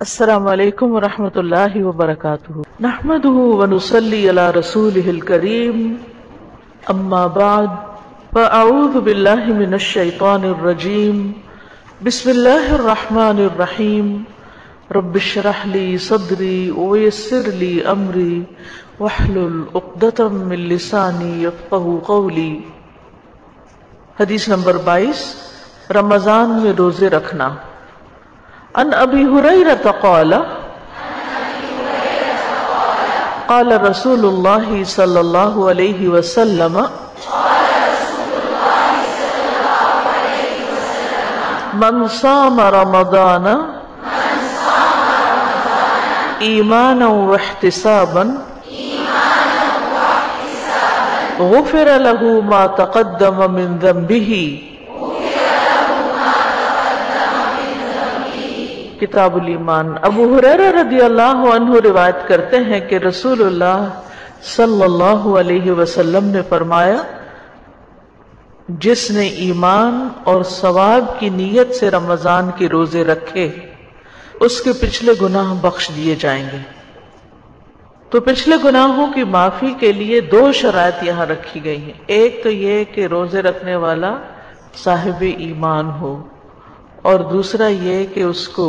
السلام علیکم ورحمۃ اللہ وبرکاتہ، نحمده ونصلی علی رسولہ الکریم، اما بعد فاعوذ باللہ من الشیطان الرجیم، بسم اللہ الرحمن الرحیم، رب اشرح لی صدری ویسر لی امری واحلل عقدۃ من لسانی یفقہوا قولی۔ حدیث نمبر 22، رمضان میں روزے رکھنا۔ عن ابی ہریرہ قال قال رسول اللہ صلی اللہ علیہ وسلم من صام رمضان ایمانا واحتسابا غفر له ما تقدم من ذنبه۔ کتاب الایمان۔ ابو ہریرہ رضی اللہ عنہ روایت کرتے ہیں کہ رسول اللہ صلی اللہ علیہ وسلم نے فرمایا، جس نے ایمان اور ثواب کی نیت سے رمضان کے روزے رکھے اس کے پچھلے گناہ بخش دیے جائیں گے۔ تو پچھلے گناہوں کی معافی کے لیے 2 شرائط یہاں رکھی گئی ہیں۔ ایک تو یہ کہ روزے رکھنے والا صاحب ایمان ہو، اور دوسرا یہ کہ اس کو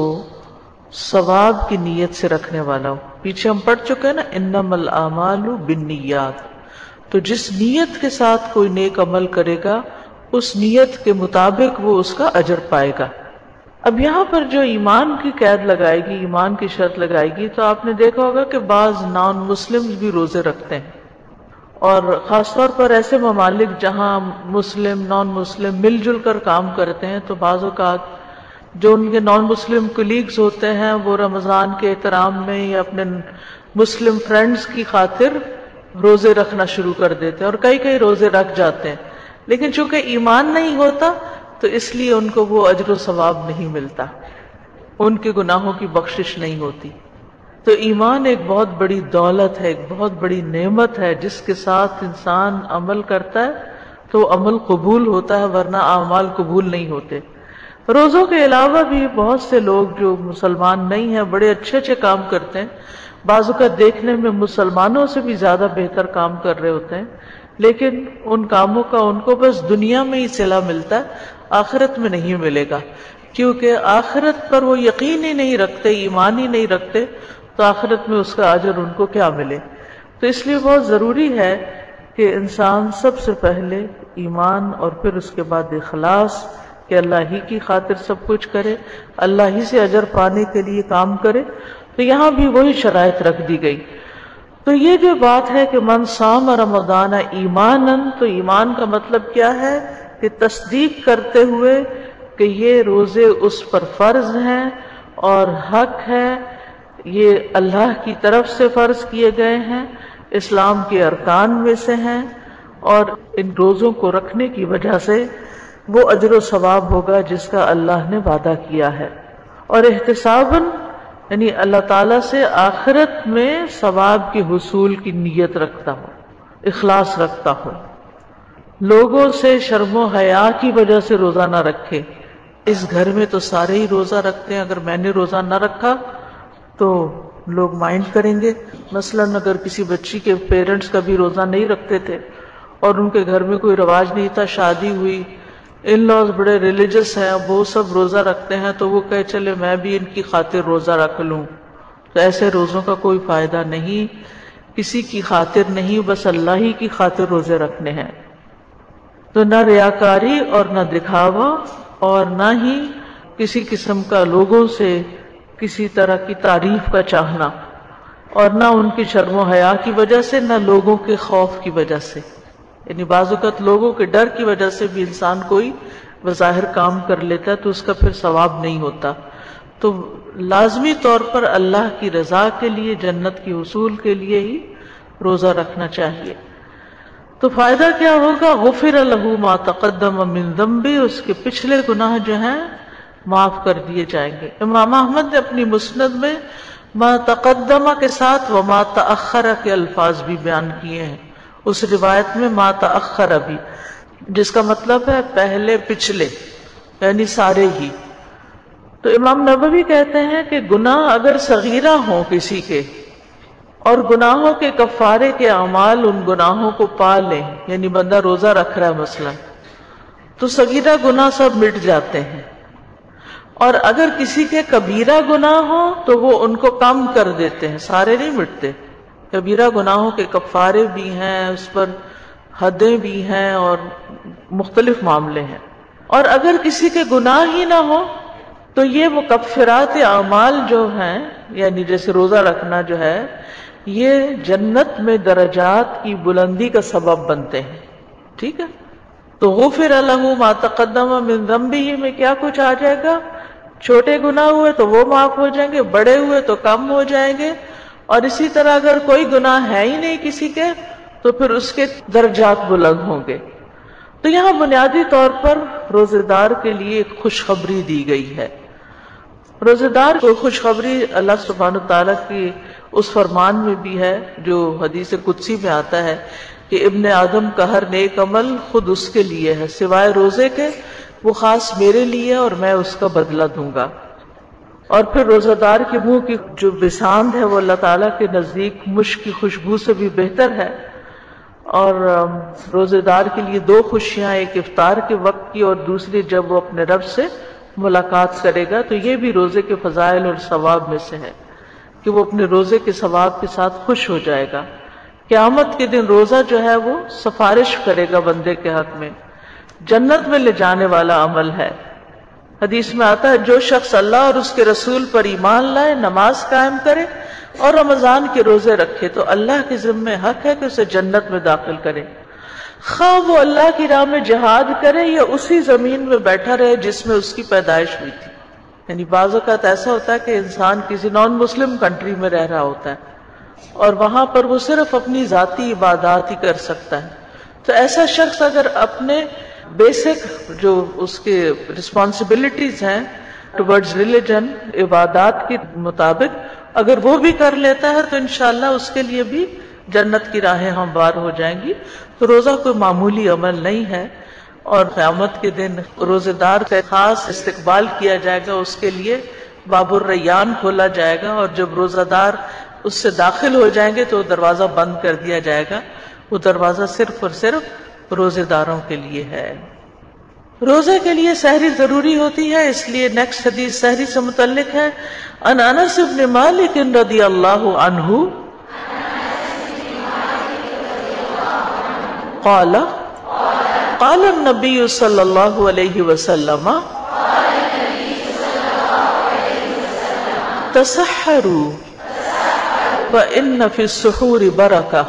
ثواب کی نیت سے رکھنے والا ہو۔ پیچھے ہم پڑھ چکے ہیں نا، انما الاعمال بالنیات۔ تو جس نیت کے ساتھ کوئی نیک عمل کرے گا اس نیت کے مطابق وہ اس کا اجر پائے گا۔ اب یہاں پر جو ایمان کی قید لگائے گی، ایمان کی شرط لگائے گی، تو آپ نے دیکھا ہوگا کہ بعض نان مسلم بھی روزے رکھتے ہیں، اور خاص طور پر ایسے ممالک جہاں مسلم نان مسلم مل جل کر کام کرتے ہیں، تو بعض اوقات جو ان کے نان مسلم کولیگز ہوتے ہیں وہ رمضان کے احترام میں یا اپنے مسلم فرینڈز کی خاطر روزے رکھنا شروع کر دیتے ہیں، اور کئی روزے رکھ جاتے ہیں، لیکن چونکہ ایمان نہیں ہوتا تو اس لیے ان کو وہ اجر و ثواب نہیں ملتا، ان کے گناہوں کی بخشش نہیں ہوتی۔ تو ایمان ایک بہت بڑی دولت ہے، ایک بہت بڑی نعمت ہے، جس کے ساتھ انسان عمل کرتا ہے تو عمل قبول ہوتا ہے، ورنہ اعمال قبول نہیں ہوتے۔ روزوں کے علاوہ بھی بہت سے لوگ جو مسلمان نہیں ہیں بڑے اچھے کام کرتے ہیں، بعض اوقات دیکھنے میں مسلمانوں سے بھی زیادہ بہتر کام کر رہے ہوتے ہیں، لیکن ان کاموں کا ان کو بس دنیا میں ہی صلہ ملتا ہے، آخرت میں نہیں ملے گا، کیونکہ آخرت پر وہ یقین ہی نہیں رکھتے، ایمان ہی نہیں رکھتے، تو آخرت میں اس کا اجر ان کو کیا ملے۔ تو اس لیے بہت ضروری ہے کہ انسان سب سے پہلے ایمان اور پھر اس کے بعد اخلاص، کہ اللہ ہی کی خاطر سب کچھ کرے، اللہ ہی سے اجر پانے کے لیے کام کرے۔ تو یہاں بھی وہی شرائط رکھ دی گئی۔ تو یہ جو بات ہے کہ من صام رمضان ایمانا، تو ایمان کا مطلب کیا ہے کہ تصدیق کرتے ہوئے کہ یہ روزے اس پر فرض ہیں اور حق ہے، یہ اللہ کی طرف سے فرض کیے گئے ہیں، اسلام کے ارکان میں سے ہیں، اور ان روزوں کو رکھنے کی وجہ سے وہ اجر و ثواب ہوگا جس کا اللہ نے وعدہ کیا ہے۔ اور احتساباً یعنی اللہ تعالیٰ سے آخرت میں ثواب کے حصول کی نیت رکھتا ہو، اخلاص رکھتا ہو، لوگوں سے شرم و حیا کی وجہ سے روزہ نہ رکھے۔ اس گھر میں تو سارے ہی روزہ رکھتے ہیں، اگر میں نے روزہ نہ رکھا تو لوگ مائنڈ کریں گے۔ مثلاً اگر کسی بچی کے پیرنٹس کبھی روزہ نہیں رکھتے تھے اور ان کے گھر میں کوئی رواج نہیں تھا، شادی ہوئی، ان لاز بڑے ریلیجس ہیں، وہ سب روزہ رکھتے ہیں، تو وہ کہے چلے میں بھی ان کی خاطر روزہ رکھ لوں، تو ایسے روزوں کا کوئی فائدہ نہیں، کسی کی خاطر نہیں، بس اللہ ہی کی خاطر روزے رکھنے ہیں۔ تو نہ ریاکاری اور نہ دکھاوا، اور نہ ہی کسی قسم کا لوگوں سے کسی طرح کی تعریف کا چاہنا، اور نہ ان کی شرم و حیا کی وجہ سے، نہ لوگوں کے خوف کی وجہ سے۔ یعنی بعض اوقات لوگوں کے ڈر کی وجہ سے بھی انسان کوئی بظاہر کام کر لیتا ہے تو اس کا پھر ثواب نہیں ہوتا۔ تو لازمی طور پر اللہ کی رضا کے لیے، جنت کے حصول کے لیے ہی روزہ رکھنا چاہیے۔ تو فائدہ کیا ہوگا؟ غفر له ما تقدم من ذنبه، اس کے پچھلے گناہ جو ہیں معاف کر دیے جائیں گے۔ امام احمد نے اپنی مسند میں ما تقدم کے ساتھ وما تأخر کے الفاظ بھی بیان کیے ہیں، اس روایت میں ما تأخر بھی، جس کا مطلب ہے پہلے پچھلے، یعنی سارے ہی۔ تو امام نووی کہتے ہیں کہ گناہ اگر صغیرہ ہوں کسی کے اور گناہوں کے کفارے کے اعمال ان گناہوں کو پا لیں، یعنی بندہ روزہ رکھ رہا ہے مثلا، تو صغیرہ گناہ سب مٹ جاتے ہیں، اور اگر کسی کے کبیرہ گناہ ہوں تو وہ ان کو کم کر دیتے ہیں، سارے نہیں مٹتے۔ کبیرہ گناہوں کے کفارے بھی ہیں، اس پر حدیں بھی ہیں اور مختلف معاملے ہیں۔ اور اگر کسی کے گناہ ہی نہ ہو تو یہ مکفرات اعمال جو ہیں، یعنی جیسے روزہ رکھنا جو ہے، یہ جنت میں درجات کی بلندی کا سبب بنتے ہیں، ٹھیک ہے؟ تو غفر لہ ما تقدم من ذنبہ میں کیا کچھ آ جائے گا؟ چھوٹے گناہ ہوئے تو وہ معاف ہو جائیں گے، بڑے ہوئے تو کم ہو جائیں گے، اور اسی طرح اگر کوئی گناہ ہے ہی نہیں کسی کے تو پھر اس کے درجات بلند ہوں گے۔ تو یہاں بنیادی طور پر روزے دار کے لیے ایک خوشخبری دی گئی ہے۔ روزے دار کو خوشخبری اللہ سبحانہ تعالیٰ کی اس فرمان میں بھی ہے جو حدیث قدسی میں آتا ہے کہ ابن آدم کا ہر نیک عمل خود اس کے لیے ہے سوائے روزے کے، وہ خاص میرے لیے اور میں اس کا بدلہ دوں گا۔ اور پھر روزہ دار کے منہ کی جو بساند ہے وہ اللہ تعالیٰ کے نزدیک مشک کی خوشبو سے بھی بہتر ہے۔ اور روزے دار کے لیے دو خوشیاں، ایک افطار کے وقت کی اور دوسری جب وہ اپنے رب سے ملاقات کرے گا، تو یہ بھی روزے کے فضائل اور ثواب میں سے ہے کہ وہ اپنے روزے کے ثواب کے ساتھ خوش ہو جائے گا۔ قیامت کے دن روزہ جو ہے وہ سفارش کرے گا بندے کے حق میں، جنت میں لے جانے والا عمل ہے۔ حدیث میں آتا ہے جو شخص اللہ اور اس کے رسول پر ایمان لائے، نماز قائم کرے اور رمضان کے روزے رکھے تو اللہ کے ذمہ حق ہے کہ اسے جنت میں داخل کرے، خواہ وہ اللہ کی راہ میں جہاد کرے یا اسی زمین میں بیٹھا رہے جس میں اس کی پیدائش ہوئی تھی۔ یعنی بعض اوقات ایسا ہوتا ہے کہ انسان کسی نان مسلم کنٹری میں رہ رہا ہوتا ہے اور وہاں پر وہ صرف اپنی ذاتی عبادات ہی کر سکتا ہے، تو ایسا شخص اگر اپنے بیسک جو اس کے رسپانسبلٹیز ہیں ٹورڈز ریلیجن، عبادات کے مطابق اگر وہ بھی کر لیتا ہے تو انشاءاللہ اس کے لیے بھی جنت کی راہیں ہموار ہو جائیں گی۔ تو روزہ کوئی معمولی عمل نہیں ہے، اور قیامت کے دن روزے دار کا خاص استقبال کیا جائے گا، اس کے لیے باب الریان کھولا جائے گا، اور جب روزہ دار اس سے داخل ہو جائیں گے تو دروازہ بند کر دیا جائے گا۔ وہ دروازہ صرف اور صرف روزے داروں کے لیے ہے۔ روزے کے لیے سحری ضروری ہوتی ہے، اس لیے نیکسٹ حدیث سحری سے متعلق ہے۔ ان انس بن مالک رضی اللہ عنہ قال قال النبی صلی اللہ علیہ وسلم تسحروا فإن فی السحور برکہ۔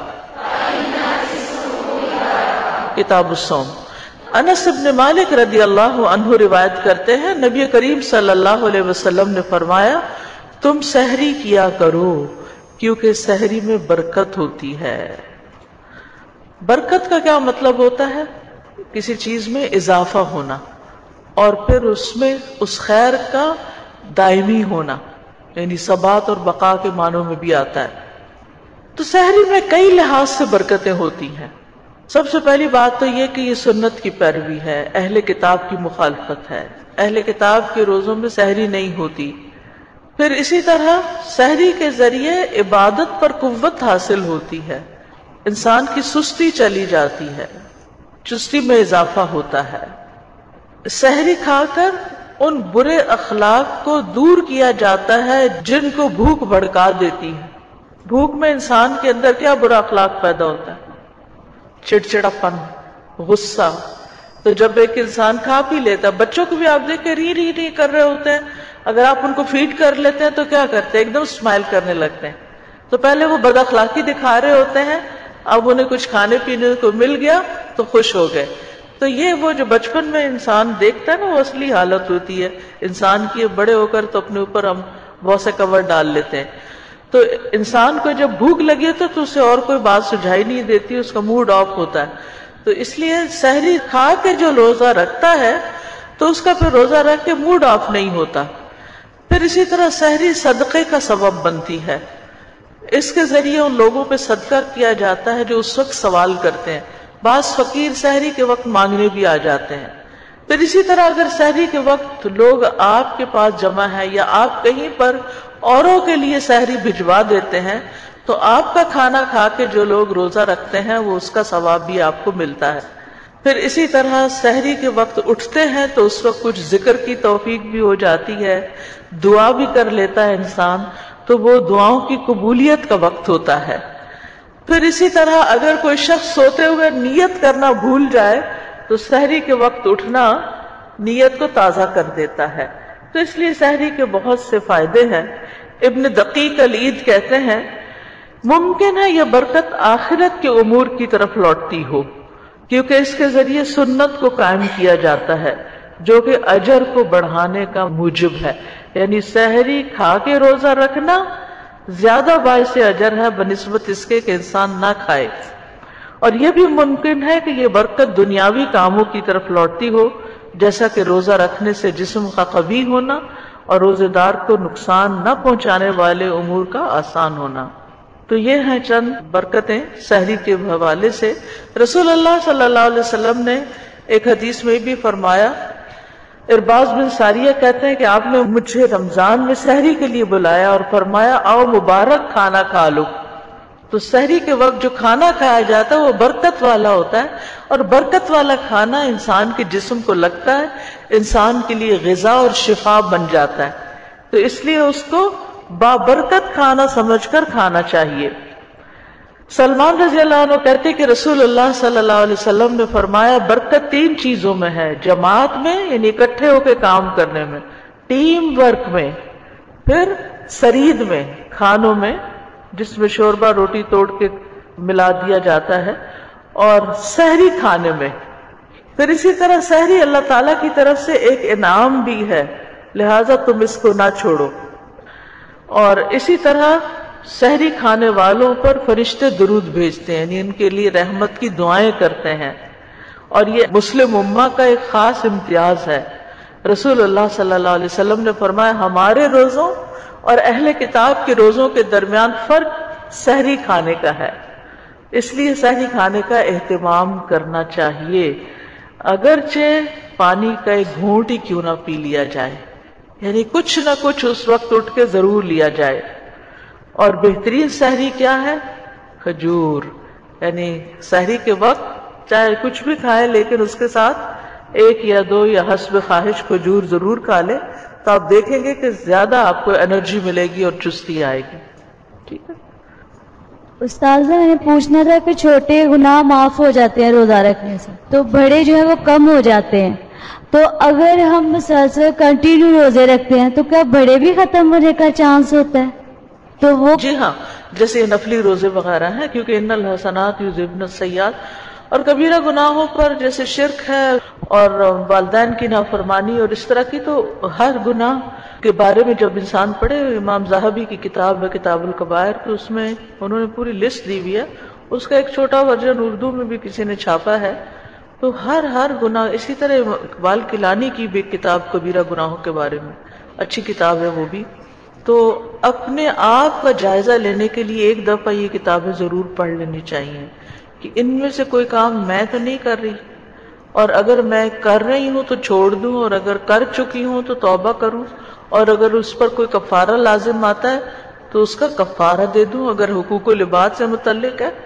کتاب الصوم۔ انس بن مالک رضی اللہ عنہ روایت کرتے ہیں نبی کریم صلی اللہ علیہ وسلم نے فرمایا تم سحری کیا کرو کیونکہ سحری میں برکت ہوتی ہے۔ برکت کا کیا مطلب ہوتا ہے؟ کسی چیز میں اضافہ ہونا اور پھر اس میں اس خیر کا دائمی ہونا، یعنی ثبات اور بقا کے معنوں میں بھی آتا ہے۔ تو سحری میں کئی لحاظ سے برکتیں ہوتی ہیں۔ سب سے پہلی بات تو یہ کہ یہ سنت کی پیروی ہے، اہل کتاب کی مخالفت ہے، اہل کتاب کے روزوں میں سحری نہیں ہوتی۔ پھر اسی طرح سحری کے ذریعے عبادت پر قوت حاصل ہوتی ہے، انسان کی سستی چلی جاتی ہے، چستی میں اضافہ ہوتا ہے۔ سحری کھا کر ان برے اخلاق کو دور کیا جاتا ہے جن کو بھوک بھڑکا دیتی ہے۔ بھوک میں انسان کے اندر کیا برا اخلاق پیدا ہوتا ہے؟ چڑچڑاپن، غصہ۔ تو جب ایک انسان کھا پی لیتا، بچوں کو بھی آپ دیکھیں ری ری ری کر رہے ہوتے ہیں، اگر آپ ان کو فیڈ کر لیتے ہیں تو کیا کرتے ہیں؟ ایک دم اسمائل کرنے لگتے ہیں۔ تو پہلے وہ بد اخلاقی دکھا رہے ہوتے ہیں، اب انہیں کچھ کھانے پینے کو مل گیا تو خوش ہو گئے۔ تو یہ وہ جو بچپن میں انسان دیکھتا ہے نا، وہ اصلی حالت ہوتی ہے انسان کی۔ بڑے ہو کر تو اپنے اوپر ہم بہت سے کور ڈال لیتے ہیں۔ تو انسان کو جب بھوک لگی تو اسے اور کوئی بات سجھائی نہیں دیتی، اس کا موڈ آف ہوتا ہے۔ تو اس لیے سحری کھا کے جو روزہ رکھتا ہے تو اس کا پھر روزہ رکھ کے موڈ آف نہیں ہوتا۔ پھر اسی طرح سحری صدقے کا سبب بنتی ہے، اس کے ذریعے ان لوگوں پہ صدقہ کیا جاتا ہے جو اس وقت سوال کرتے ہیں۔ بعض فقیر سحری کے وقت مانگنے بھی آ جاتے ہیں، پھر اسی طرح اگر سحری کے وقت لوگ آپ کے پاس جمع ہیں یا آپ کہیں پر اوروں کے لیے سحری بھجوا دیتے ہیں تو آپ کا کھانا کھا کے جو لوگ روزہ رکھتے ہیں وہ اس کا ثواب بھی آپ کو ملتا ہے۔ پھر اسی طرح سحری کے وقت اٹھتے ہیں تو اس وقت کچھ ذکر کی توفیق بھی ہو جاتی ہے، دعا بھی کر لیتا ہے انسان، تو وہ دعاؤں کی قبولیت کا وقت ہوتا ہے۔ پھر اسی طرح اگر کوئی شخص سوتے ہوئے نیت کرنا بھول جائے تو سحری کے وقت اٹھنا نیت کو تازہ کر دیتا ہے۔ تو اس لیے سحری کے بہت سے فائدے ہیں۔ ابن دقیق العید کہتے ہیں ممکن ہے یہ برکت آخرت کے امور کی طرف لوٹتی ہو، کیونکہ اس کے ذریعے سنت کو قائم کیا جاتا ہے جو کہ اجر کو بڑھانے کا موجب ہے، یعنی سحری کھا کے روزہ رکھنا زیادہ باعث اجر ہے بنسبت اس کے کہ انسان نہ کھائے۔ اور یہ بھی ممکن ہے کہ یہ برکت دنیاوی کاموں کی طرف لوٹتی ہو، جیسا کہ روزہ رکھنے سے جسم کا قوی ہونا اور روزے دار کو نقصان نہ پہنچانے والے امور کا آسان ہونا۔ تو یہ ہیں چند برکتیں سحری کے حوالے سے۔ رسول اللہ صلی اللہ علیہ وسلم نے ایک حدیث میں بھی فرمایا، ارباز بن ساریہ کہتے ہیں کہ آپ نے مجھے رمضان میں سحری کے لیے بلایا اور فرمایا آؤ مبارک کھانا کھا لو۔ تو سحری کے وقت جو کھانا کھایا جاتا ہے وہ برکت والا ہوتا ہے، اور برکت والا کھانا انسان کے جسم کو لگتا ہے، انسان کے لیے غذا اور شفا بن جاتا ہے، تو اس لیے اس کو بابرکت کھانا سمجھ کر کھانا چاہیے۔ سلمان رضی اللہ عنہ کہتے کہ رسول اللہ صلی اللہ علیہ وسلم نے فرمایا برکت تین چیزوں میں ہے، جماعت میں یعنی اکٹھے ہو کے کام کرنے میں، ٹیم ورک میں، پھر سرید میں کھانوں میں جس میں شوربہ روٹی توڑ کے ملا دیا جاتا ہے، اور سحری کھانے میں۔ پھر اسی طرح سحری اللہ تعالیٰ کی طرف سے ایک انعام بھی ہے، لہذا تم اس کو نہ چھوڑو۔ اور اسی طرح سحری کھانے والوں پر فرشتے درود بھیجتے ہیں، یعنی ان کے لیے رحمت کی دعائیں کرتے ہیں، اور یہ مسلم امہ کا ایک خاص امتیاز ہے۔ رسول اللہ صلی اللہ علیہ وسلم نے فرمایا ہمارے روزوں اور اہل کتاب کے روزوں کے درمیان فرق سحری کھانے کا ہے، اس لیے سحری کھانے کا اہتمام کرنا چاہیے، اگرچہ پانی کا ایک گھونٹ ہی کیوں نہ پی لیا جائے، یعنی کچھ نہ کچھ اس وقت اٹھ کے ضرور لیا جائے۔ اور بہترین سحری کیا ہے؟ کھجور، یعنی سحری کے وقت چاہے کچھ بھی کھائے لیکن اس کے ساتھ ایک یا دو یا حسب خواہش کھجور ضرور کھا لے، تو آپ دیکھیں گے کہ زیادہ آپ کو انرجی ملے گی اور چستی آئے گی۔ ٹھیک ہے استاذہ، میں نے پوچھنا تھا کہ چھوٹے گناہ معاف ہو جاتے ہیں روزہ رکھنے سے، تو بڑے جو ہے وہ کم ہو جاتے ہیں، تو اگر ہم مسلسل کنٹینیو روزے رکھتے ہیں تو کیا بڑے بھی ختم ہونے کا چانس ہوتا ہے؟ تو وہ جی ہاں، جیسے یہ نفلی روزے وغیرہ ہیں، کیونکہ ان الحسنات یذہبن السیئات، اور کبیرہ گناہوں پر جیسے شرک ہے اور والدین کی نافرمانی اور اس طرح کی، تو ہر گناہ کے بارے میں جب انسان پڑھے، امام ذہبی کی کتاب ہے کتاب الکبائر، تو اس میں انہوں نے پوری لسٹ دی ہوئی ہے، اس کا ایک چھوٹا ورژن اردو میں بھی کسی نے چھاپا ہے، تو ہر گناہ۔ اسی طرح اقبال کیلانی کی بھی کتاب کبیرہ گناہوں کے بارے میں اچھی کتاب ہے وہ بھی۔ تو اپنے آپ کا جائزہ لینے کے لیے ایک دفعہ یہ کتابیں ضرور پڑھ لینی چاہیے کہ ان میں سے کوئی کام میں تو نہیں کر رہی، اور اگر میں کر رہی ہوں تو چھوڑ دوں، اور اگر کر چکی ہوں تو توبہ کروں، اور اگر اس پر کوئی کفارہ لازم آتا ہے تو اس کا کفارہ دے دوں، اگر حقوق و لباد سے متعلق ہے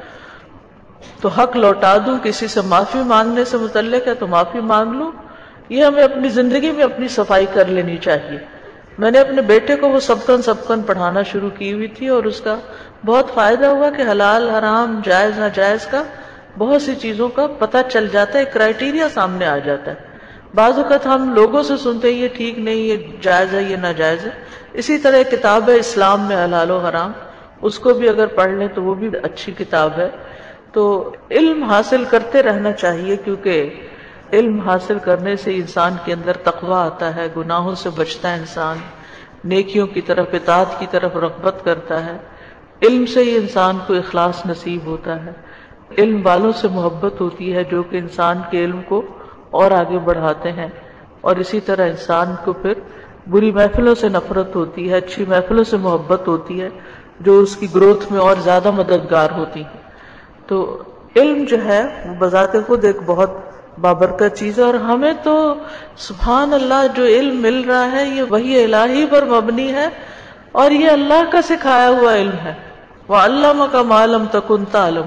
تو حق لوٹا دوں، کسی سے معافی مانگنے سے متعلق ہے تو معافی مانگ لوں۔ یہ ہمیں اپنی زندگی میں اپنی صفائی کر لینی چاہیے۔ میں نے اپنے بیٹے کو وہ سبقن پڑھانا شروع کی ہوئی تھی، اور اس کا بہت فائدہ ہوا کہ حلال حرام جائز ناجائز کا بہت سی چیزوں کا پتہ چل جاتا ہے، کرائیٹیریا سامنے آ جاتا ہے۔ بعض اوقات ہم لوگوں سے سنتے ہیں یہ ٹھیک نہیں، یہ جائز ہے، یہ ناجائز ہے۔ اسی طرح ایک کتاب ہے اسلام میں حلال و حرام، اس کو بھی اگر پڑھ لیں تو وہ بھی اچھی کتاب ہے۔ تو علم حاصل کرتے رہنا چاہیے، کیونکہ علم حاصل کرنے سے انسان کے اندر تقوی آتا ہے، گناہوں سے بچتا ہے انسان، نیکیوں کی طرف اطاعت کی طرف رغبت کرتا ہے۔ علم سے ہی انسان کو اخلاص نصیب ہوتا ہے، علم والوں سے محبت ہوتی ہے جو کہ انسان کے علم کو اور آگے بڑھاتے ہیں، اور اسی طرح انسان کو پھر بری محفلوں سے نفرت ہوتی ہے، اچھی محفلوں سے محبت ہوتی ہے جو اس کی گروتھ میں اور زیادہ مددگار ہوتی ہے۔ تو علم جو ہے وہ بذات خود ایک بہت بابرکت چیز ہے. اور ہمیں تو سبحان اللہ جو علم مل رہا ہے یہ وحی الہی پر مبنی ہے اور یہ اللہ کا سکھایا ہوا علم ہے. وَعَلَّمَكَ مَا لَمْ تَكُنْ تَعْلَمُ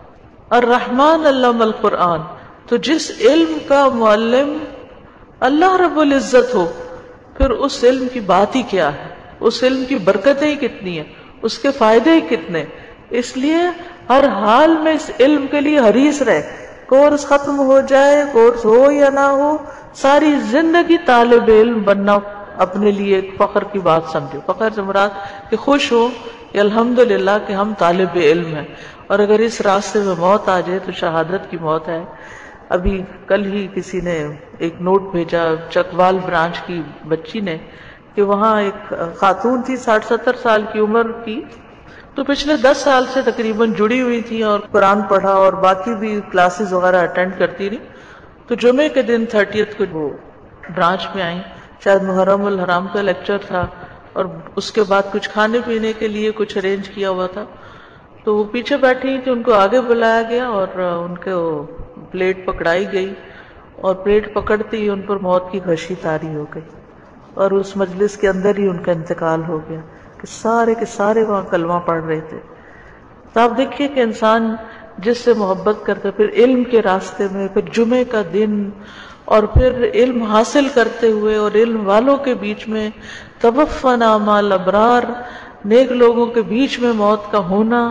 الرحمن علم القرآن. تو جس علم کا معلم اللہ رب العزت ہو پھر اس علم کی بات ہی کیا ہے، اس علم کی برکتیں ہی کتنی ہیں، اس کے فائدے ہی کتنے. اس لیے ہر حال میں اس علم کے لیے حریص رہے. کورس ختم ہو جائے، کورس ہو یا نہ ہو، ساری زندگی طالب علم بننا اپنے لیے ایک فخر کی بات سمجھو. فخر سے مراد کہ خوش ہو کہ الحمدللہ کہ ہم طالب علم ہیں. اور اگر اس راستے میں موت آ جائے تو شہادت کی موت ہے. ابھی کل ہی کسی نے ایک نوٹ بھیجا چکوال برانچ کی بچی نے کہ وہاں ایک خاتون تھی 60-70 سال کی عمر کی، تو پچھلے 10 سال سے تقریباً جڑی ہوئی تھی اور قرآن پڑھا اور باقی بھی کلاسز وغیرہ اٹینڈ کرتی رہی. تو جمعے کے دن 30 کو وہ برانچ میں آئیں، شاید محرم الحرام کا لیکچر تھا اور اس کے بعد کچھ کھانے پینے کے لیے کچھ ارینج کیا ہوا تھا. تو وہ پیچھے بیٹھی تھی، ان کو آگے بلایا گیا اور ان کو پلیٹ پکڑائی گئی اور پلیٹ پکڑتے ہی ان پر موت کی غشی طاری ہو گئی اور اس مجلس کے اندر ہی ان کا انتقال ہو گیا کہ سارے کے سارے وہاں کلمہ پڑھ رہے تھے. تو آپ دیکھیے کہ انسان جس سے محبت کرتے پھر علم کے راستے میں، پھر جمعے کا دن اور پھر علم حاصل کرتے ہوئے اور علم والوں کے بیچ میں توفنا مع الابرار، نیک لوگوں کے بیچ میں موت کا ہونا،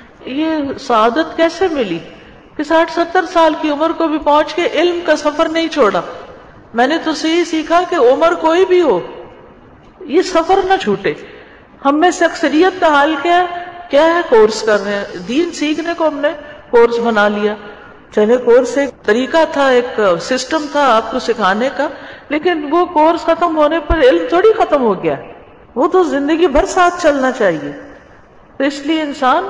یہ سعادت کیسے ملی کہ 60-70 سال کی عمر کو بھی پہنچ کے علم کا سفر نہیں چھوڑا. میں نے تو یہی سیکھا کہ عمر کوئی بھی ہو یہ سفر نہ چھوٹے. ہم میں سے اکثریت کا حال کیا ہے کورس کر رہے ہیں. دین سیکھنے کو ہم نے کورس بنا لیا، چلے کورس ایک طریقہ تھا، ایک سسٹم تھا آپ کو سکھانے کا، لیکن وہ کورس ختم ہونے پر علم تھوڑی ختم ہو گیا، وہ تو زندگی بھر ساتھ چلنا چاہیے. تو اس لیے انسان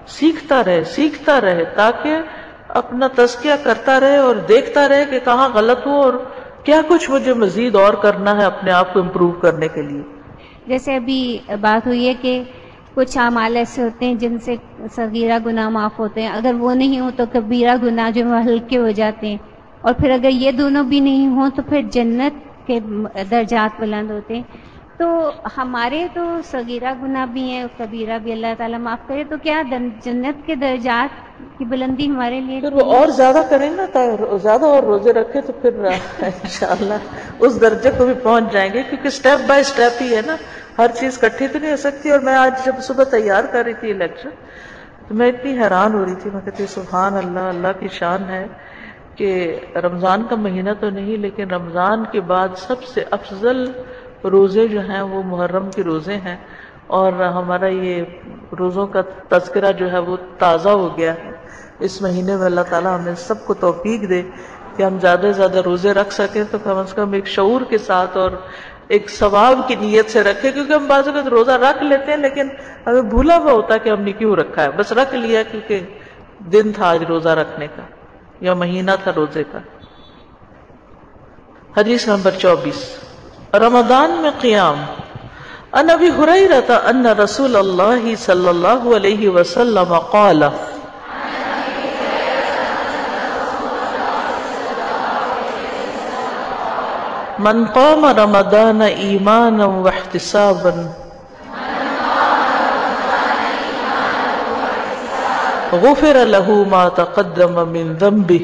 سیکھتا رہے تاکہ اپنا تزکیہ کرتا رہے اور دیکھتا رہے کہ کہاں غلط ہو اور کیا کچھ مجھے مزید اور کرنا ہے اپنے آپ کو امپروو کرنے کے لیے. جیسے ابھی بات ہوئی ہے کہ کچھ اعمال ایسے ہوتے ہیں جن سے صغیرہ گناہ معاف ہوتے ہیں، اگر وہ نہیں ہو تو کبیرہ گناہ جو ہلکے ہو جاتے ہیں، اور پھر اگر یہ دونوں بھی نہیں ہوں تو پھر جنت کے درجات بلند ہوتے ہیں. تو ہمارے تو صغیرہ گناہ بھی ہیں، کبیرہ بھی اللہ تعالیٰ معاف کرے، تو کیا جنت کے درجات کی بلندی ہمارے لیے پھر وہ اور زیادہ کریں نا، زیادہ اور روزے رکھے تو پھر انشاءاللہ اس درجے کو بھی پہنچ جائیں گے، کیونکہ سٹیپ بائی سٹیپ ہی ہے نا، ہر چیز کٹھی تو نہیں ہو سکتی. اور میں آج جب صبح تیار کر رہی تھی لیکچر تو میں اتنی حیران ہو رہی تھی، میں کہتی سبحان اللہ، اللہ کی شان ہے کہ رمضان کا مہینہ تو نہیں لیکن رمضان کے بعد سب سے افضل روزے جو ہیں وہ محرم کے روزے ہیں، اور ہمارا یہ روزوں کا تذکرہ جو ہے وہ تازہ ہو گیا ہے اس مہینے میں. اللہ تعالیٰ ہمیں سب کو توفیق دے کہ ہم زیادہ سے زیادہ روزے رکھ سکیں، تو کم از کم ایک شعور کے ساتھ اور ایک ثواب کی نیت سے رکھیں. کیونکہ ہم بعض اوقات روزہ رکھ لیتے ہیں لیکن ہمیں بھولا ہوا ہوتا ہے کہ ہم نے کیوں رکھا ہے، بس رکھ لیا کیونکہ دن تھا آج روزہ رکھنے کا یا مہینہ تھا روزے کا. حدیث نمبر 24، رمضان میں قیام. عن ابی ہریرہ ان رسول اللہ صلی اللہ علیہ وسلم قال من قام رمضان ایمانا واحتسابا غفر له ما تقدم من ذنبه.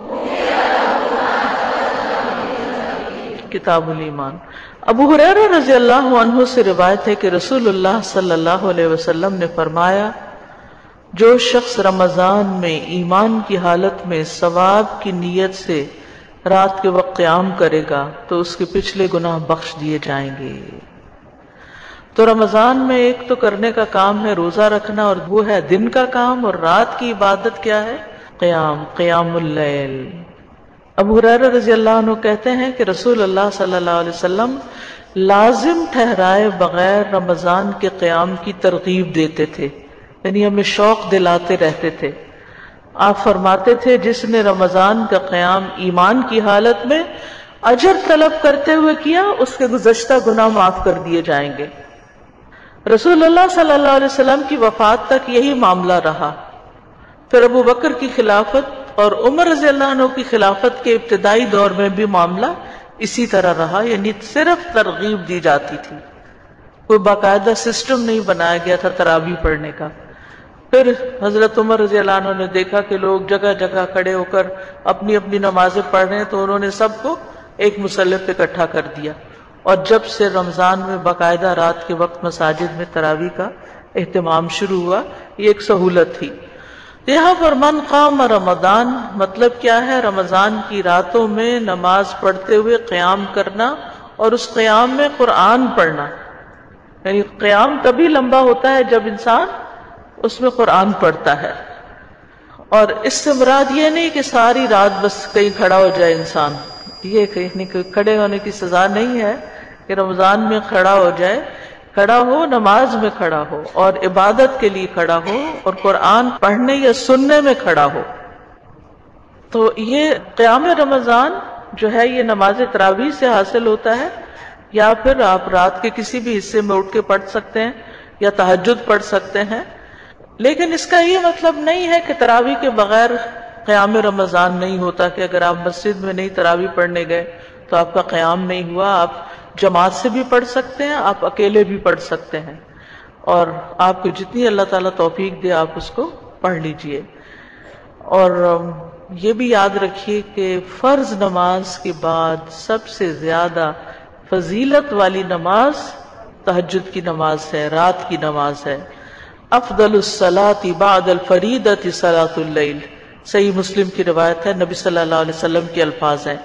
کتاب الایمان. ابو ہریرہ رضی اللہ عنہ سے روایت ہے کہ رسول اللہ صلی اللہ علیہ وسلم نے فرمایا، جو شخص رمضان میں ایمان کی حالت میں ثواب کی نیت سے رات کے وقت قیام کرے گا تو اس کے پچھلے گناہ بخش دیے جائیں گے. تو رمضان میں ایک تو کرنے کا کام ہے روزہ رکھنا، اور وہ ہے دن کا کام، اور رات کی عبادت کیا ہے؟ قیام اللیل. ابو ہریرہ رضی اللہ عنہ کہتے ہیں کہ رسول اللہ صلی اللہ علیہ وسلم لازم ٹھہرائے بغیر رمضان کے قیام کی ترغیب دیتے تھے، یعنی ہمیں شوق دلاتے رہتے تھے. آپ فرماتے تھے جس نے رمضان کا قیام ایمان کی حالت میں اجر طلب کرتے ہوئے کیا، اس کے گزشتہ گناہ معاف کر دیے جائیں گے. رسول اللہ صلی اللہ علیہ وسلم کی وفات تک یہی معاملہ رہا. پھر ابو بکر کی خلافت اور عمر رضی اللہ عنہ کی خلافت کے ابتدائی دور میں بھی معاملہ اسی طرح رہا، یعنی صرف ترغیب دی جاتی تھی، کوئی باقاعدہ سسٹم نہیں بنایا گیا تھا تراویح پڑھنے کا۔ پھر حضرت عمر رضی اللہ عنہ نے دیکھا کہ لوگ جگہ جگہ کھڑے ہو کر اپنی اپنی نمازیں پڑھ رہے ہیں، تو انہوں نے سب کو ایک مصلی پہ اکٹھا کر دیا، اور جب سے رمضان میں باقاعدہ رات کے وقت مساجد میں تراویح کا اہتمام شروع ہوا، یہ ایک سہولت تھی۔ یہاں پر من قام رمضان مطلب کیا ہے؟ رمضان کی راتوں میں نماز پڑھتے ہوئے قیام کرنا اور اس قیام میں قرآن پڑھنا، یعنی قیام تبھی لمبا ہوتا ہے جب انسان اس میں قرآن پڑھتا ہے۔ اور اس سے مراد یہ نہیں کہ ساری رات بس کہیں کھڑا ہو جائے انسان، یہ کہیں کھڑے ہونے کی سزا نہیں ہے کہ رمضان میں کھڑا ہو جائے، کھڑا ہو، نماز میں کھڑا ہو اور عبادت کے لیے کھڑا ہو اور قرآن پڑھنے یا سننے میں کھڑا ہو۔ تو یہ قیام رمضان جو ہے یہ نماز تراویح سے حاصل ہوتا ہے، یا پھر آپ رات کے کسی بھی حصے میں اٹھ کے پڑھ سکتے ہیں یا تہجد پڑھ سکتے ہیں۔ لیکن اس کا یہ مطلب نہیں ہے کہ تراویح کے بغیر قیام رمضان نہیں ہوتا، کہ اگر آپ مسجد میں نہیں تراویح پڑھنے گئے تو آپ کا قیام نہیں ہوا۔ آپ جماعت سے بھی پڑھ سکتے ہیں، آپ اکیلے بھی پڑھ سکتے ہیں، اور آپ کو جتنی اللہ تعالیٰ توفیق دے آپ اس کو پڑھ لیجئے۔ اور یہ بھی یاد رکھیے کہ فرض نماز کے بعد سب سے زیادہ فضیلت والی نماز تہجد کی نماز ہے، رات کی نماز ہے۔ افضل الصلاة بعد الفریضة صلاة اللیل، صحیح مسلم کی روایت ہے، نبی صلی اللہ علیہ وسلم کے الفاظ ہیں۔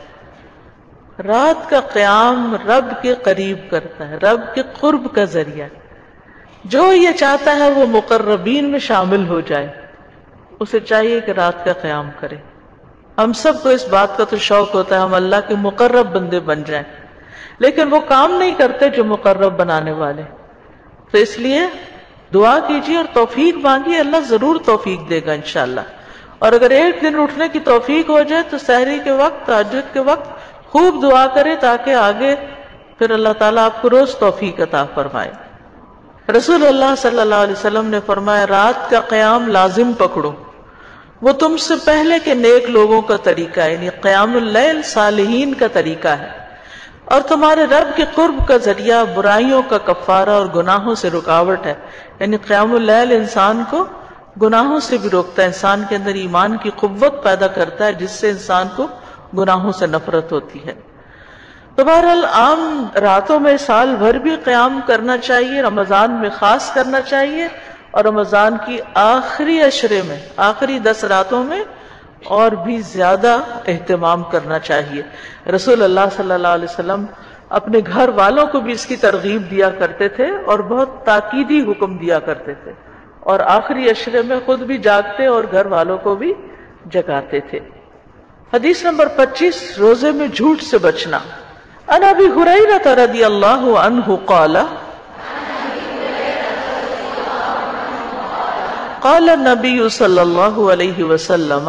رات کا قیام رب کے قریب کرتا ہے، رب کے قرب کا ذریعہ۔ جو یہ چاہتا ہے وہ مقربین میں شامل ہو جائے، اسے چاہیے کہ رات کا قیام کرے۔ ہم سب کو اس بات کا تو شوق ہوتا ہے ہم اللہ کے مقرب بندے بن جائیں، لیکن وہ کام نہیں کرتے جو مقرب بنانے والے۔ تو اس لیے دعا کیجیے اور توفیق مانگیے، اللہ ضرور توفیق دے گا انشاءاللہ۔ اور اگر ایک دن اٹھنے کی توفیق ہو جائے تو سحری کے وقت، تہجد کے وقت خوب دعا کرے تاکہ آگے پھر اللہ تعالیٰ آپ کو روز توفیق عطا فرمائے۔ رسول اللہ صلی اللہ علیہ وسلم نے فرمایا، رات کا قیام لازم پکڑو، وہ تم سے پہلے کے نیک لوگوں کا طریقہ ہے، یعنی قیام اللیل صالحین کا طریقہ ہے، اور تمہارے رب کے قرب کا ذریعہ، برائیوں کا کفارہ اور گناہوں سے رکاوٹ ہے۔ یعنی قیام اللیل انسان کو گناہوں سے بھی روکتا ہے، انسان کے اندر ایمان کی قوت پیدا کرتا ہے جس سے انسان کو گناہوں سے نفرت ہوتی ہے۔ تو بہرحال عام راتوں میں سال بھر بھی قیام کرنا چاہیے، رمضان میں خاص کرنا چاہیے، اور رمضان کی آخری عشرے میں، آخری 10 راتوں میں اور بھی زیادہ اہتمام کرنا چاہیے۔ رسول اللہ صلی اللہ علیہ وسلم اپنے گھر والوں کو بھی اس کی ترغیب دیا کرتے تھے اور بہت تاکیدی حکم دیا کرتے تھے، اور آخری عشرے میں خود بھی جاگتے اور گھر والوں کو بھی جگاتے تھے۔ حدیث نمبر 25، روزے میں جھوٹ سے بچنا۔ عن ابی ہریرہ رضی اللہ عنہ قال قال النبی صلی اللہ علیہ وسلم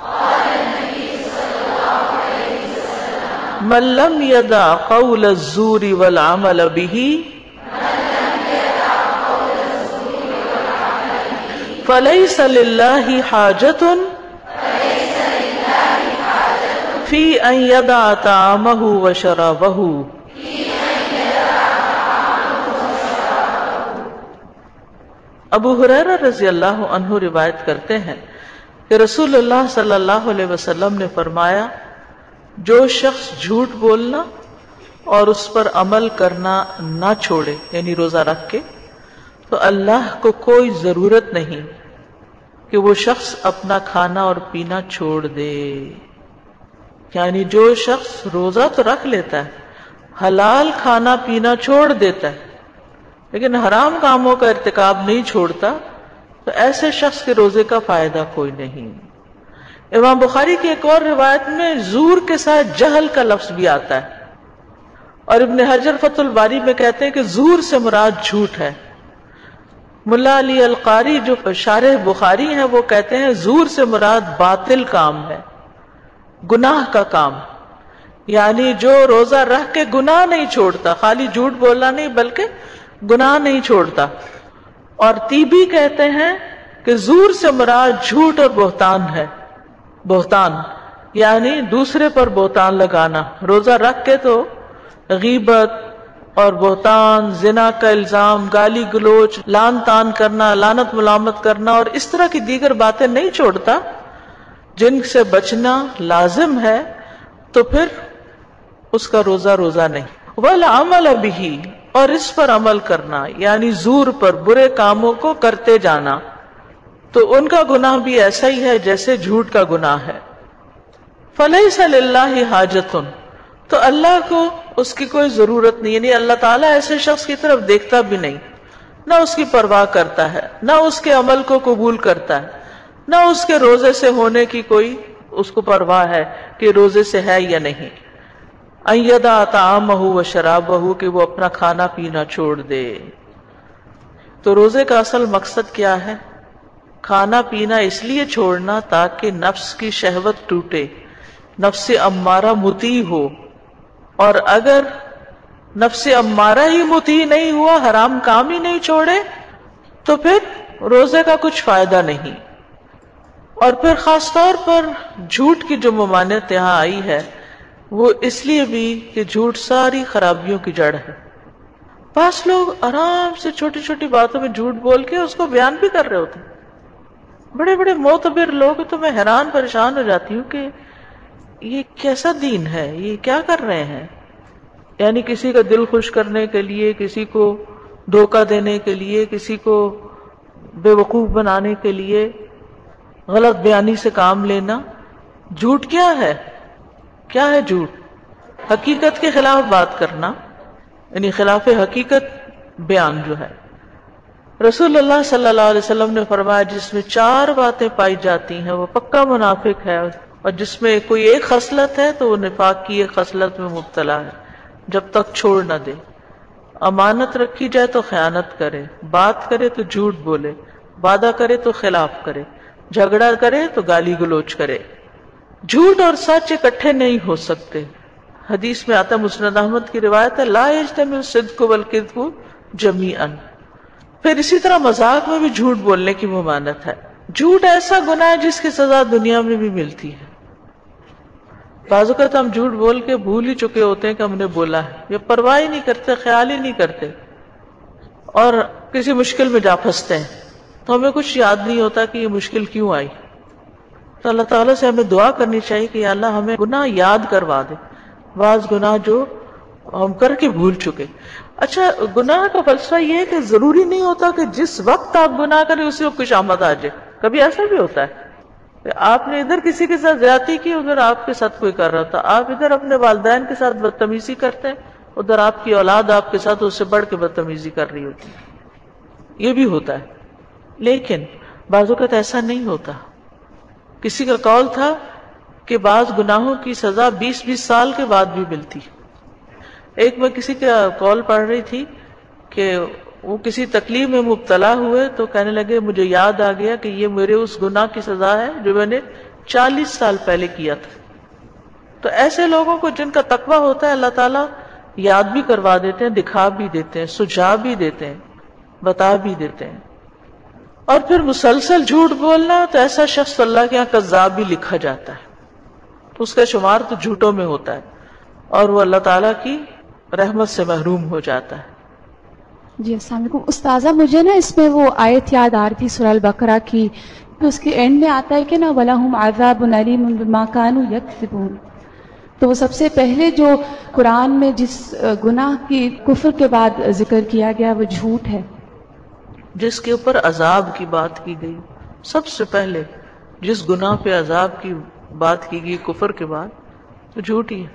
من لم يدع قول الزور والعمل به فليس لله حاجة فی ان یدع طعامہ وشرابہ۔ ابو ہریرہ رضی اللہ عنہ روایت کرتے ہیں کہ رسول اللہ صلی اللہ علیہ وسلم نے فرمایا، جو شخص جھوٹ بولنا اور اس پر عمل کرنا نہ چھوڑے، یعنی روزہ رکھ کے، تو اللہ کو کوئی ضرورت نہیں کہ وہ شخص اپنا کھانا اور پینا چھوڑ دے۔ یعنی جو شخص روزہ تو رکھ لیتا ہے، حلال کھانا پینا چھوڑ دیتا ہے، لیکن حرام کاموں کا ارتکاب نہیں چھوڑتا، تو ایسے شخص کے روزے کا فائدہ کوئی نہیں۔ امام بخاری کی ایک اور روایت میں زور کے ساتھ جہل کا لفظ بھی آتا ہے، اور ابن حجر فتح الباری میں کہتے ہیں کہ زور سے مراد جھوٹ ہے۔ ملا علی القاری جو شارح بخاری ہیں وہ کہتے ہیں زور سے مراد باطل کام ہے، گناہ کا کام، یعنی جو روزہ رکھ کے گناہ نہیں چھوڑتا، خالی جھوٹ بولنا نہیں بلکہ گناہ نہیں چھوڑتا۔ اور تیبی کہتے ہیں کہ زور سے مراد جھوٹ اور بہتان ہے، بہتان یعنی دوسرے پر بہتان لگانا. روزہ رکھ کے تو غیبت اور بہتان، زنا کا الزام، گالی گلوچ، لان تان کرنا، لعنت ملامت کرنا اور اس طرح کی دیگر باتیں نہیں چھوڑتا جن سے بچنا لازم ہے، تو پھر اس کا روزہ نہیں. والعمل بہ، اور اس پر عمل کرنا یعنی زور پر برے کاموں کو کرتے جانا، تو ان کا گناہ بھی ایسا ہی ہے جیسے جھوٹ کا گناہ ہے. فلیس للہ حاجۃ، تو اللہ کو اس کی کوئی ضرورت نہیں، یعنی اللہ تعالیٰ ایسے شخص کی طرف دیکھتا بھی نہیں، نہ اس کی پرواہ کرتا ہے، نہ اس کے عمل کو قبول کرتا ہے، نہ اس کے روزے سے ہونے کی کوئی اس کو پرواہ ہے کہ روزے سے ہے یا نہیں. ان یدع طعامہ و شرابہ، کہ وہ اپنا کھانا پینا چھوڑ دے. تو روزے کا اصل مقصد کیا ہے؟ کھانا پینا اس لیے چھوڑنا تاکہ نفس کی شہوت ٹوٹے، نفس امارہ مطیع ہو. اور اگر نفس امارہ ہی مطیع نہیں ہوا، حرام کام ہی نہیں چھوڑے، تو پھر روزے کا کچھ فائدہ نہیں. اور پھر خاص طور پر جھوٹ کی جو ممانعت یہاں آئی ہے وہ اس لیے بھی کہ جھوٹ ساری خرابیوں کی جڑ ہے. بعض لوگ آرام سے چھوٹی چھوٹی باتوں میں جھوٹ بول کے اس کو بیان بھی کر رہے ہوتے ہیں. بڑے بڑے معتبر لوگ، تو میں حیران پریشان ہو جاتی ہوں کہ یہ کیسا دین ہے، یہ کیا کر رہے ہیں. یعنی کسی کا دل خوش کرنے کے لیے، کسی کو دھوکہ دینے کے لیے، کسی کو بے وقوف بنانے کے لیے غلط بیانی سے کام لینا. جھوٹ کیا ہے؟ کیا ہے جھوٹ؟ حقیقت کے خلاف بات کرنا، یعنی خلاف حقیقت بیان جو ہے. رسول اللہ صلی اللہ علیہ وسلم نے فرمایا جس میں 4 باتیں پائی جاتی ہیں وہ پکا منافق ہے، اور جس میں کوئی ایک خصلت ہے تو وہ نفاق کی ایک خصلت میں مبتلا ہے جب تک چھوڑ نہ دے. امانت رکھی جائے تو خیانت کرے، بات کرے تو جھوٹ بولے، وعدہ کرے تو خلاف کرے، جھگڑا کرے تو گالی گلوچ کرے. جھوٹ اور سچ اکٹھے نہیں ہو سکتے. حدیث میں آتا، مسند احمد کی روایت ہے، لا یجتمع الصدق والکذب جمیعا. پھر اسی طرح مذاق میں بھی جھوٹ بولنے کی ممانعت ہے. جھوٹ ایسا گناہ ہے جس کی سزا دنیا میں بھی ملتی ہے. بعض اوقات ہم جھوٹ بول کے بھول ہی چکے ہوتے ہیں کہ ہم نے بولا ہے، یا پرواہ ہی نہیں کرتے، خیال ہی نہیں کرتے، اور کسی مشکل میں جا پھنستے ہیں تو ہمیں کچھ یاد نہیں ہوتا کہ یہ مشکل کیوں آئی. تو اللہ تعالیٰ سے ہمیں دعا کرنی چاہیے کہ یا اللہ ہمیں گناہ یاد کروا دے، بعض گناہ جو ہم کر کے بھول چکے. اچھا، گناہ کا فلسفہ یہ ہے کہ ضروری نہیں ہوتا کہ جس وقت آپ گناہ کریں اسی وقت کچھ آمد آ جائے. کبھی ایسا بھی ہوتا ہے کہ آپ نے ادھر کسی کے ساتھ زیادتی کی، ادھر آپ کے ساتھ کوئی کر رہا تھا. آپ ادھر اپنے والدین کے ساتھ بدتمیزی کرتے ہیں، ادھر آپ کی اولاد آپ کے ساتھ اس سے بڑھ کے بدتمیزی کر رہی ہوتی ہے. یہ بھی ہوتا ہے. لیکن بعض اوقات ایسا نہیں ہوتا. کسی کا قول تھا کہ بعض گناہوں کی سزا 20-20 سال کے بعد بھی ملتی. ایک میں کسی کا قول پڑھ رہی تھی کہ وہ کسی تکلیف میں مبتلا ہوئے تو کہنے لگے مجھے یاد آ گیا کہ یہ میرے اس گناہ کی سزا ہے جو میں نے 40 سال پہلے کیا تھا. تو ایسے لوگوں کو جن کا تقویٰ ہوتا ہے اللہ تعالیٰ یاد بھی کروا دیتے ہیں، دکھا بھی دیتے ہیں، سجھا بھی دیتے ہیں، بتا بھی دیتے ہیں. اور پھر مسلسل جھوٹ بولنا، تو ایسا شخص اللہ کے یہاں کذاب بھی لکھا جاتا ہے، اس کا شمار تو جھوٹوں میں ہوتا ہے، اور وہ اللہ تعالیٰ کی رحمت سے محروم ہو جاتا ہے. جی السلام علیکم استاذہ، مجھے نا اس میں وہ آیت یاد آ رہی تھی سورہ البقرہ کی، تو اس کے اینڈ میں آتا ہے کہ نا وَلَهُمْ عَذَابٌ عَلِيمٌ بِمَا كَانُوا يَكْسِبُونَ. تو وہ سب سے پہلے جو قرآن میں جس گناہ کی کفر کے بعد ذکر کیا گیا وہ جھوٹ ہے، جس کے اوپر عذاب کی بات کی گئی. سب سے پہلے جس گناہ پہ عذاب کی بات کی گئی کفر کے بعد، تو جھوٹ ہی ہے.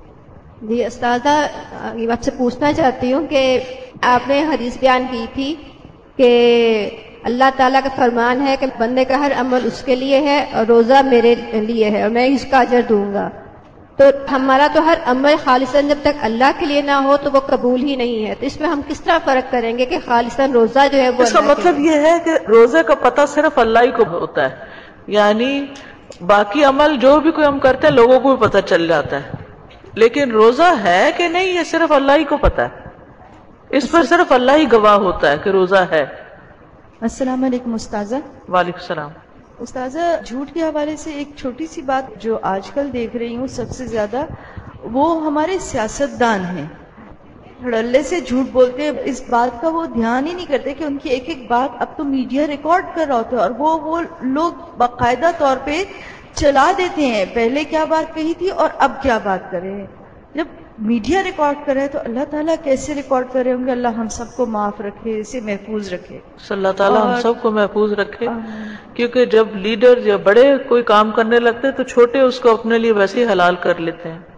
جی استاذہ، یہ آپ سے پوچھنا چاہتی ہوں کہ آپ نے حدیث بیان کی تھی کہ اللہ تعالیٰ کا فرمان ہے کہ بندے کا ہر عمل اس کے لیے ہے اور روزہ میرے لیے ہے اور میں اس کا اجر دوں گا. تو ہمارا تو ہر عمل خالصاً جب تک اللہ کے لیے نہ ہو تو وہ قبول ہی نہیں ہے. تو اس میں ہم کس طرح فرق کریں گے کہ خالصاً روزہ جو ہے وہ اس کا مطلب یہ ہے کہ روزے کا پتہ صرف اللہ ہی کو ہوتا ہے، یعنی باقی عمل جو بھی کوئی ہم کرتے ہیں لوگوں کو بھی پتہ چل جاتا ہے، لیکن روزہ ہے کہ نہیں یہ صرف اللہ ہی کو پتہ ہے. اس پر صرف اللہ ہی گواہ ہوتا ہے کہ روزہ ہے. السلام علیکم استاذہ. وعلیکم السلام. استاذہ جھوٹ کے حوالے سے ایک چھوٹی سی بات جو آج کل دیکھ رہی ہوں سب سے زیادہ، وہ ہمارے سیاستدان ہیں، دھڑلے سے جھوٹ بولتے ہیں، اس بات کا وہ دھیان ہی نہیں کرتے کہ ان کی ایک ایک بات اب تو میڈیا ریکارڈ کر رہا ہوتا ہے، اور وہ لوگ باقاعدہ طور پہ چلا دیتے ہیں پہلے کیا بات کہی تھی اور اب کیا بات کر رہے ہیں۔ جب میڈیا ریکارڈ کر رہا ہے تو اللہ تعالیٰ کیسے ریکارڈ کر رہے ہوں گے؟ اللہ ہم سب کو معاف رکھے، اسے محفوظ رکھے، اللہ تعالیٰ ہم سب کو محفوظ رکھے، کیونکہ جب لیڈر یا بڑے کوئی کام کرنے لگتے ہیں تو چھوٹے اس کو اپنے لیے ویسے ہی حلال کر لیتے ہیں۔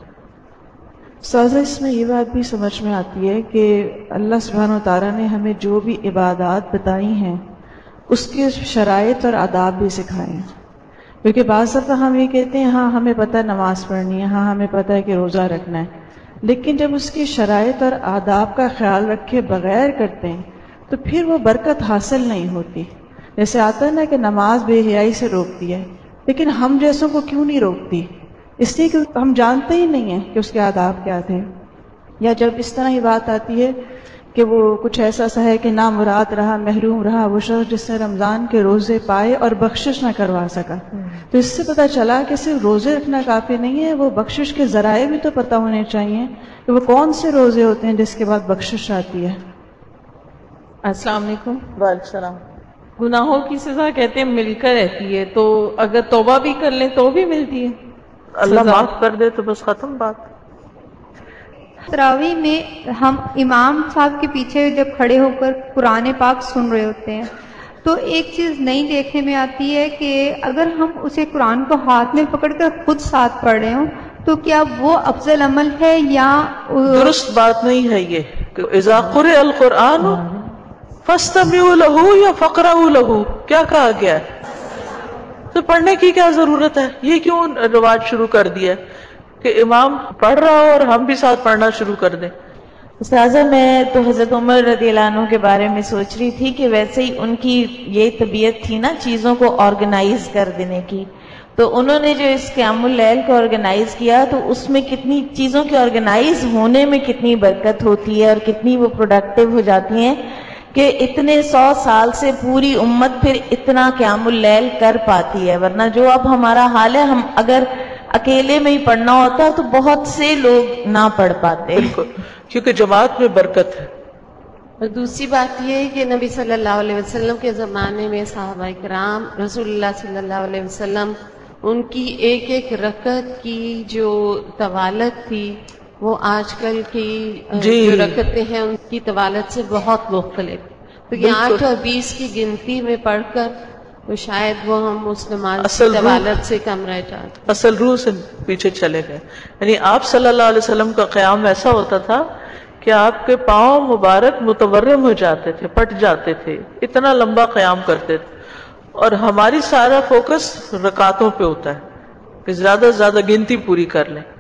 استاذہ اس میں یہ بات بھی سمجھ میں آتی ہے کہ اللہ سبحانہ و تعالیٰ نے ہمیں جو بھی عبادات بتائی ہیں اس کے شرائط اور آداب بھی سکھائے ہیں، کیونکہ بعض دفعہ ہم یہ کہتے ہیں ہاں ہمیں پتہ ہے نماز پڑھنی ہے، ہاں ہمیں پتہ ہے کہ روزہ رکھنا ہے، لیکن جب اس کی شرائط اور آداب کا خیال رکھے بغیر کرتے ہیں تو پھر وہ برکت حاصل نہیں ہوتی۔ جیسے آتا ہے نا کہ نماز بے حیائی سے روکتی ہے، لیکن ہم جیسوں کو کیوں نہیں روکتی؟ اس لیے کہ ہم جانتے ہی نہیں ہیں کہ اس کے آداب کیا تھے۔ یا جب اس طرح ہی بات آتی ہے کہ وہ کچھ ایسا سا ہے کہ نامراد رہا، محروم رہا وہ شخص جس نے رمضان کے روزے پائے اور بخشش نہ کروا سکا، تو اس سے پتہ چلا کہ صرف روزے رکھنا کافی نہیں ہے، وہ بخشش کے ذرائع بھی تو پتہ ہونے چاہیے کہ وہ کون سے روزے ہوتے ہیں جس کے بعد بخشش آتی ہے۔ السلام علیکم۔ وعلیکم السلام۔ گناہوں کی سزا کہتے ہیں مل کر رہتی ہے، تو اگر توبہ بھی کر لیں تو بھی ملتی ہے؟ اللہ معاف کر دے تو بس ختم بات۔ تراویح میں ہم امام صاحب کے پیچھے جب کھڑے ہو کر قرآن پاک سن رہے ہوتے ہیں تو ایک چیز نہیں دیکھنے میں آتی ہے کہ اگر ہم اسے قرآن کو ہاتھ میں پکڑ کر خود ساتھ پڑھ رہے ہوں تو کیا وہ افضل عمل ہے یا درست بات نہیں ہے یہ کہ اذا قرئ القرآن فاستمعوا له یا فقرؤوا له، کیا کہا گیا ہے؟ تو پڑھنے کی کیا ضرورت ہے؟ یہ کیوں رواج شروع کر دیا ہے کہ امام پڑھ رہا ہو اور ہم بھی ساتھ پڑھنا شروع کر دیں؟ استاذہ میں تو حضرت عمر رضی اللہ عنہ کے بارے میں سوچ رہی تھی کہ ویسے ہی ان کی یہ طبیعت تھی نا چیزوں کو آرگنائز کر دینے کی، تو انہوں نے جو اس قیام اللیل کو آرگنائز کیا تو اس میں کتنی چیزوں کے آرگنائز ہونے میں کتنی برکت ہوتی ہے اور کتنی وہ پروڈکٹیو ہو جاتی ہیں کہ اتنے 100 سال سے پوری امت پھر اتنا قیام اللیل کر پاتی ہے، ورنہ جو اب ہمارا حال ہے ہم اگر اکیلے میں ہی پڑھنا ہوتا تو بہت سے لوگ نہ پڑھ پاتے، کیونکہ جماعت میں برکت ہے۔ اور دوسری بات یہ ہے کہ نبی صلی اللہ علیہ وسلم کے زمانے میں صحابہ کرام رسول اللہ صلی اللہ علیہ وسلم ان کی ایک ایک رکعت کی جو طوالت تھی وہ آج کل کی جو رکعتیں ہیں ان کی طوالت سے بہت مختلف، تو یہ 8 اور 20 کی گنتی میں پڑھ کر تو شاید وہ ہم اس نماز کی طوالت سے کم رہ جاتے، اصل روح سے پیچھے چلے گئے۔ یعنی آپ صلی اللہ علیہ وسلم کا قیام ایسا ہوتا تھا کہ آپ کے پاؤں مبارک متورم ہو جاتے تھے، پٹ جاتے تھے، اتنا لمبا قیام کرتے تھے، اور ہماری سارا فوکس رکعتوں پہ ہوتا ہے کہ زیادہ سے زیادہ گنتی پوری کر لیں۔